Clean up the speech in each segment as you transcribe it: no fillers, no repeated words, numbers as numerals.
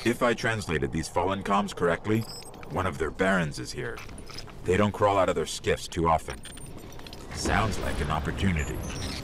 If I translated these fallen comms correctly, one of their barons is here. They don't crawl out of their skiffs too often. Sounds like an opportunity.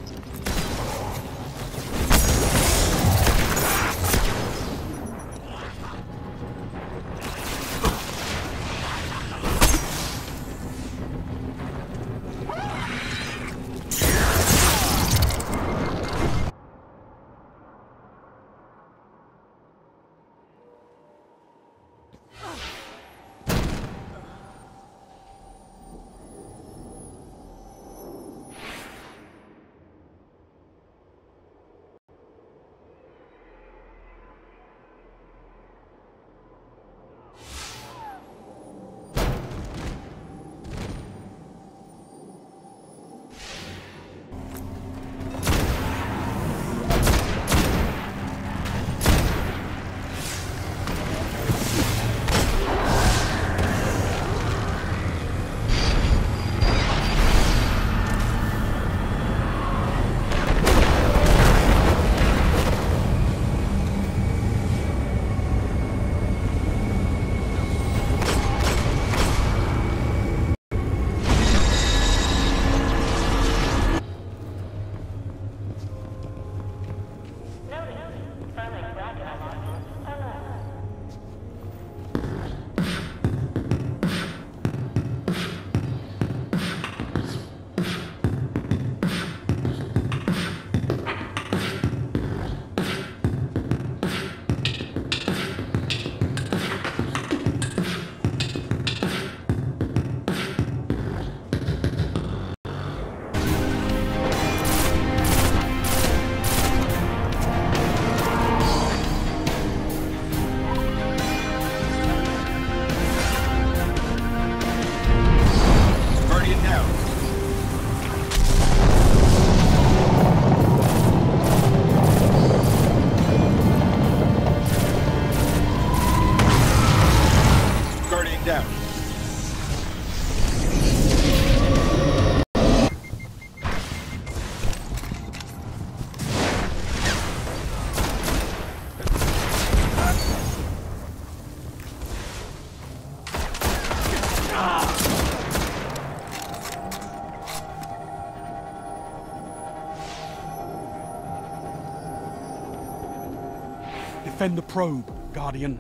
Defend the probe, Guardian.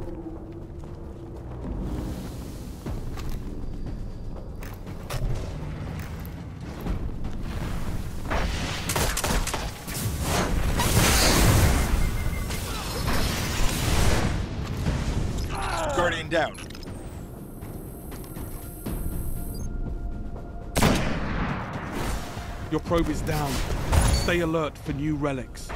Guardian down. Your probe is down. Stay alert for new relics.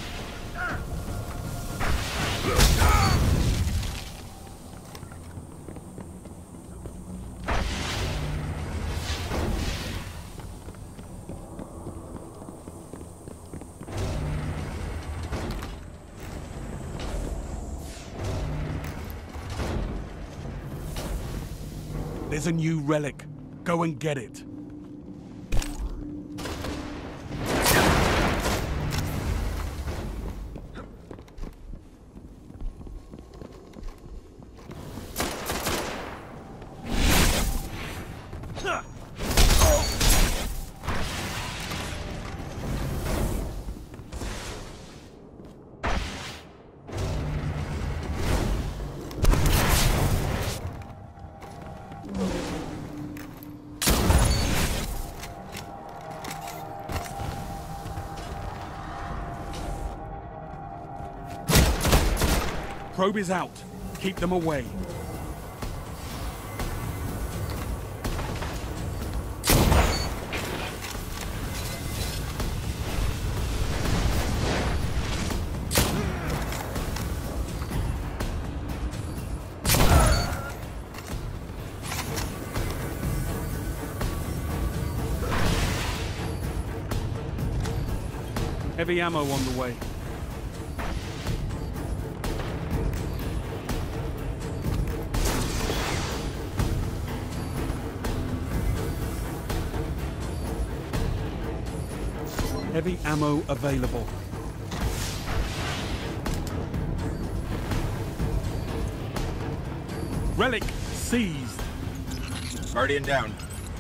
There's a new relic. Go and get it. Probe is out. Keep them away. Heavy ammo on the way. Heavy ammo available. Relic seized. Guardian down.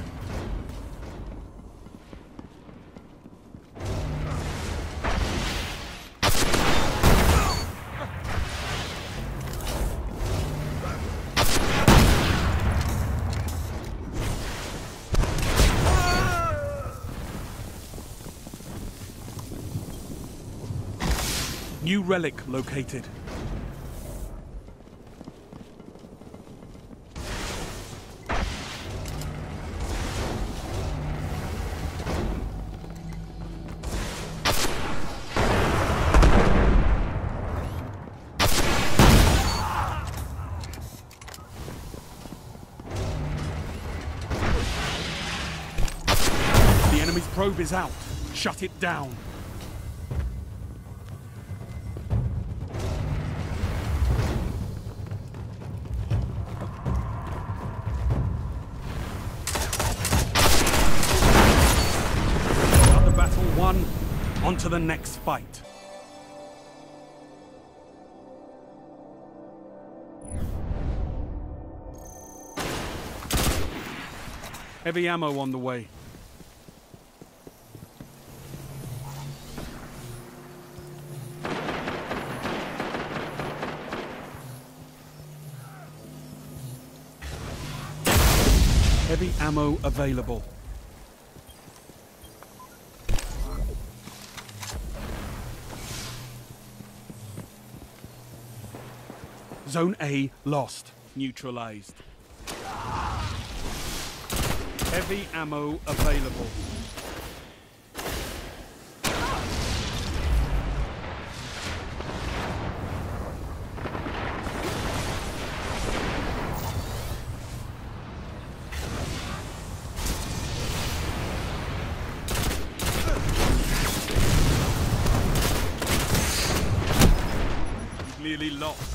New relic located. The enemy's probe is out. Shut it down. On to the next fight. Heavy ammo on the way. Heavy ammo available. Zone A lost. Neutralized. Heavy ammo available. Clearly lost.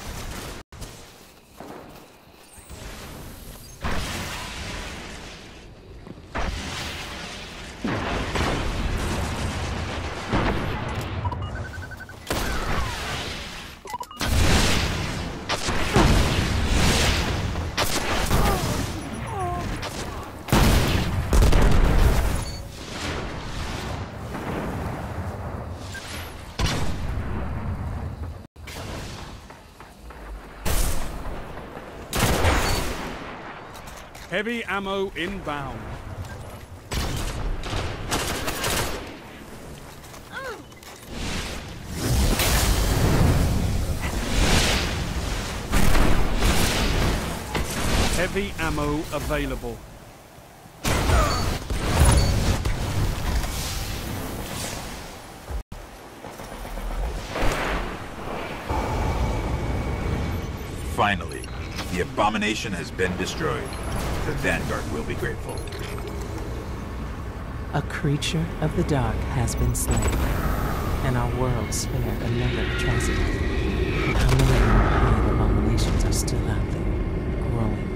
Heavy ammo inbound. Heavy ammo available. Finally, the abomination has been destroyed. The Vanguard will be grateful. A creature of the dark has been slain, and our world spared another atrocity. But how many more hive abominations are still out there, growing?